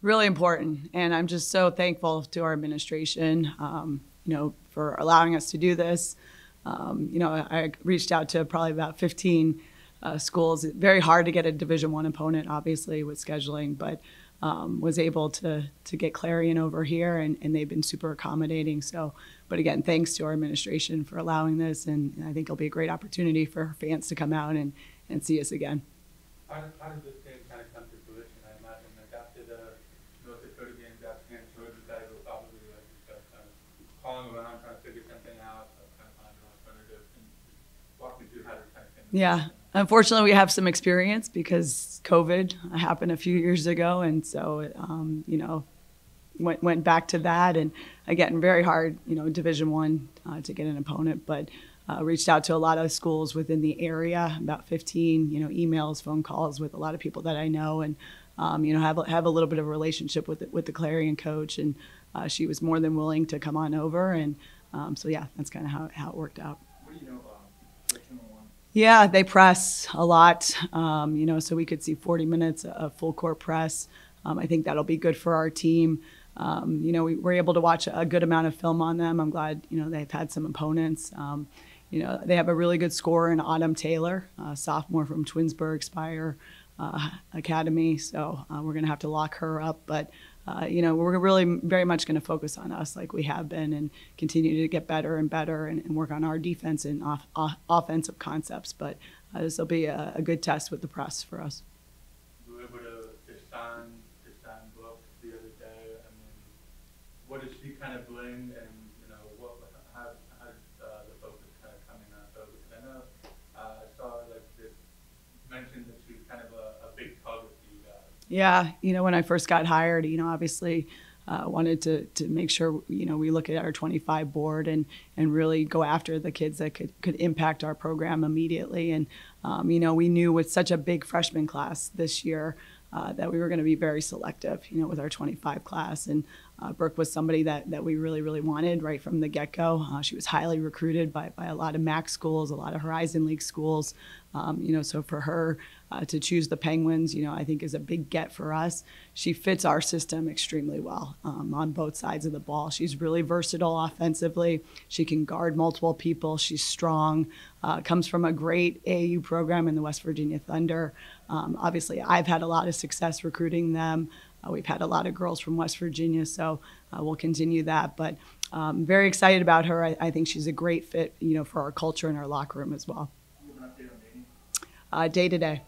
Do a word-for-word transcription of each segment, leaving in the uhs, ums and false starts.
Really important, and I'm just so thankful to our administration, um, you know, for allowing us to do this. Um, you know, I reached out to probably about fifteen uh, schools. Very hard to get a Division One opponent, obviously, with scheduling, but um, was able to to get Clarion over here, and, and they've been super accommodating. So, but again, thanks to our administration for allowing this, and I think it'll be a great opportunity for fans to come out and, and see us again. How did, how did this game kind of come to fruition? I imagine like after the North Dakota game got canceled, you guys were probably like just kind of calling around trying to figure something out, trying to find an alternative. And walk me through how this kind of came. Yeah. Unfortunately, we have some experience because COVID happened a few years ago, and so um, you know, went went back to that, and again, very hard, you know, Division One uh, to get an opponent, but uh, reached out to a lot of schools within the area, about fifteen, you know, emails, phone calls with a lot of people that I know, and um, you know, have have a little bit of a relationship with the, with the Clarion coach, and uh, she was more than willing to come on over, and um, so yeah, that's kind of how how it worked out. What do you know about Division One? Yeah, they press a lot, um, you know, so we could see forty minutes of full court press. Um, I think that'll be good for our team. Um, you know, we were able to watch a good amount of film on them. I'm glad, you know, they've had some opponents. Um, you know, they have a really good scorer in Autumn Taylor, a sophomore from Twinsburg Spire uh, Academy. So uh, we're going to have to lock her up. But, uh, you know, we're really very much going to focus on us like we have been and continue to get better and better and, and work on our defense and off, off, offensive concepts. But uh, this will be a, a good test with the press for us. We were able to sign, to sign Brooke the other day. I mean, what does she kind of bring, and you know, what how how uh, the focus kind of coming out of? Because I know uh, I saw like this mentioned that she's kind of a, a big target for you guys. Yeah, you know, when I first got hired, you know, obviously uh, wanted to to make sure, you know, we look at our twenty-five board and and really go after the kids that could could impact our program immediately. And um, you know, we knew with such a big freshman class this year uh, that we were going to be very selective, you know, with our twenty-five class. And uh, Brooke was somebody that that we really really wanted right from the get-go. Uh, she was highly recruited by by a lot of MAC schools, a lot of Horizon League schools. Um, you know, so for her uh, to choose the Penguins, you know, I think is a big get for us. She fits our system extremely well um, on both sides of the ball. She's really versatile offensively. She can guard multiple people. She's strong. Uh, comes from a great A A U program in the West Virginia Thunder. Um, obviously, I've had a lot of success recruiting them. Uh, we've had a lot of girls from West Virginia, so uh, we'll continue that. But um, very excited about her. I, I think she's a great fit, you know, for our culture and our locker room as well. You have an update on dating? Uh, day to day.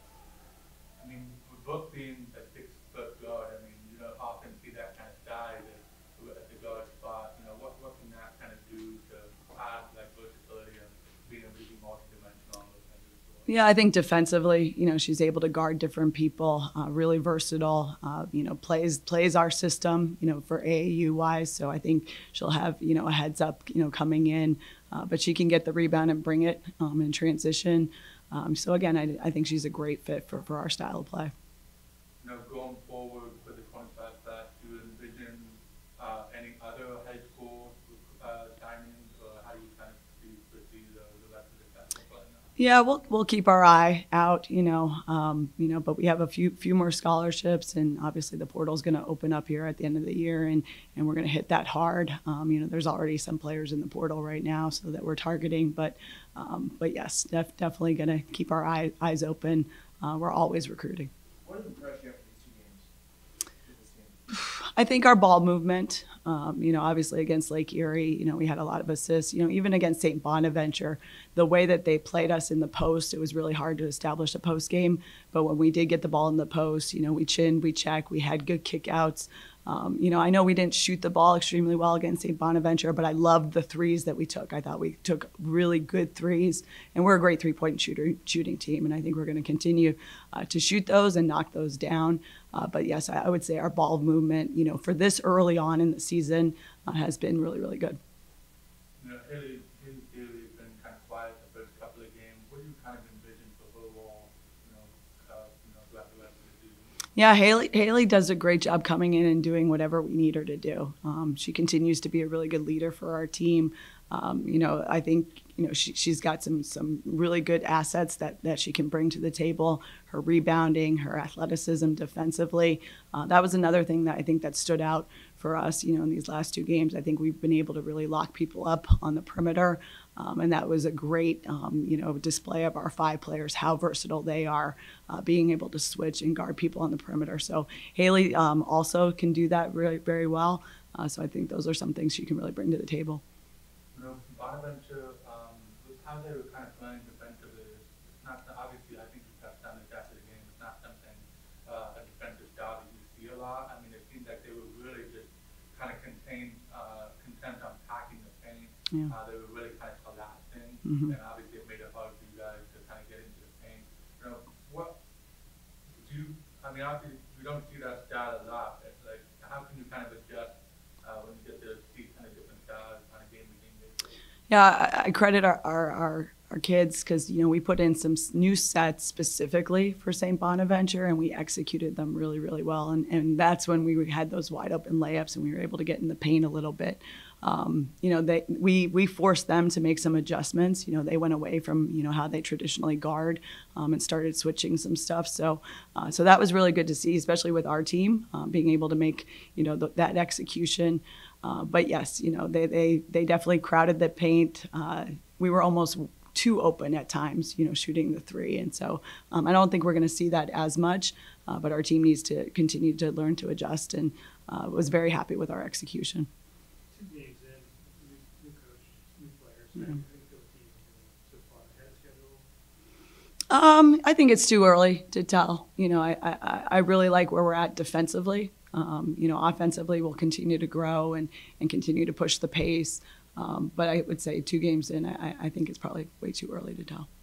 I mean, with Brooke being a six-foot guard, I mean, you don't often see that kind of size at, at the guard spot. You know, what, what can that kind of do to add like versatility and being able to be multi-dimensional on those kinds of scores? Yeah, I think defensively, you know, she's able to guard different people. Uh, really versatile. Uh, you know, plays plays our system. You know, for A A U wise. So I think she'll have, you know, a heads up, you know, coming in. Uh, but she can get the rebound and bring it um, in transition. Um, so again, I, I think she's a great fit for, for our style of play. You know, going forward for the twenty-five class, do you envision uh, any other high school uh, signings, or how do you kind of see, foresee the, the rest of the class playing out? Yeah, we'll we'll keep our eye out, you know, um, you know, but we have a few few more scholarships, and obviously the portal is going to open up here at the end of the year, and and we're going to hit that hard. Um, you know, there's already some players in the portal right now, so that we're targeting, but um, but yes, def, definitely going to keep our eye, eyes open. Uh, we're always recruiting. What is the pressure after these two games with this team? I think our ball movement, um, you know, obviously against Lake Erie, you know, we had a lot of assists. You know, even against Saint Bonaventure, the way that they played us in the post, it was really hard to establish a post game. But when we did get the ball in the post, you know, we chinned, we checked, we had good kickouts. Um, you know, I know we didn't shoot the ball extremely well against Saint Bonaventure, but I loved the threes that we took. I thought we took really good threes, and we're a great three-point shooter, shooting team, and I think we're going to continue uh, to shoot those and knock those down. Uh, but yes, I, I would say our ball movement, you know, for this early on in the season uh, has been really, really good. You know, Haley, Haley Daly has been kind of quiet the first couple of games. What do you kind of envision for her role, you know, uh, you know, throughout the rest of the season? Yeah, Haley, Haley does a great job coming in and doing whatever we need her to do. Um, she continues to be a really good leader for our team. Um, you know, I think, you know, she, she's got some some really good assets that, that she can bring to the table. Her rebounding, her athleticism defensively. Uh, that was another thing that I think that stood out for us, you know, in these last two games. I think we've been able to really lock people up on the perimeter. Um, and that was a great, um, you know, display of our five players, how versatile they are, uh, being able to switch and guard people on the perimeter. So Haley um, also can do that really very well. Uh, so I think those are some things she can really bring to the table. You know, Bonaventure, um, with how they were kind of playing defensively, it's not, obviously, I think you touched on this after the game, it's not something, uh, a defensive style that you see a lot. I mean, it seemed like they were really just kind of contained, uh, content on packing the paint. Yeah. Uh, they were really kind of collapsing, Mhm. and obviously it made it hard for you guys to kind of get into the paint. You know, what, do you, I mean, obviously, we don't see that style a lot. It's like, how can you kind of adjust, uh, when you get to see kind of different styles on a game-to-game basis? Yeah, I, I credit our, our, our, our kids because, you know, we put in some s- new sets specifically for Saint Bonaventure and we executed them really, really well. And, and that's when we had those wide open layups and we were able to get in the paint a little bit. Um, you know, they, we, we forced them to make some adjustments. You know, they went away from, you know, how they traditionally guard um, and started switching some stuff. So, uh, so that was really good to see, especially with our team, um, being able to make, you know, th- that execution. Uh, but yes, you know, they, they, they definitely crowded the paint. Uh, we were almost too open at times, you know, shooting the three. And so um, I don't think we're going to see that as much, uh, but our team needs to continue to learn to adjust and uh, was very happy with our execution. Two games in, new, new coach, new players. Yeah. How do you feel the team is doing so far ahead of schedule? Um, I think it's too early to tell. You know, I, I, I really like where we're at defensively. Um, you know, offensively, we'll continue to grow and, and continue to push the pace. Um, but I would say two games in, I, I think it's probably way too early to tell.